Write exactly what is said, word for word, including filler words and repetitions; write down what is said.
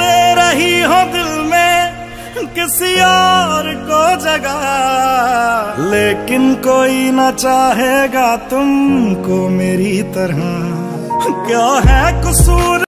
दे रही हो दिल में किसी और को जगह, लेकिन कोई ना चाहेगा तुमको मेरी तरह। क्या है कसूर